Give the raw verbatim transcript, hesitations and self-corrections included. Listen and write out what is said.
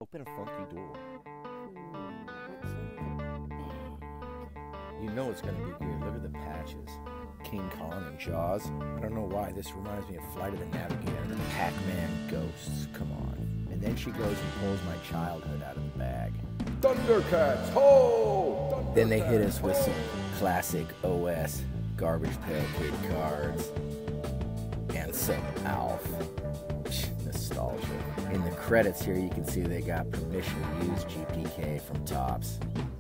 Open a funky door. You know it's gonna be good. Look at the patches. King Kong and Jaws. I don't know why. This reminds me of Flight of the Navigator. The Pac-Man ghosts. Come on. And then she goes and pulls my childhood out of the bag. Thundercats, ho! Thundercats, Then they hit us with ho! some classic O S Garbage Pail Kid cards. And some Alf. Nostalgia. In the credits here, you can see they got permission to use G P K from Topps.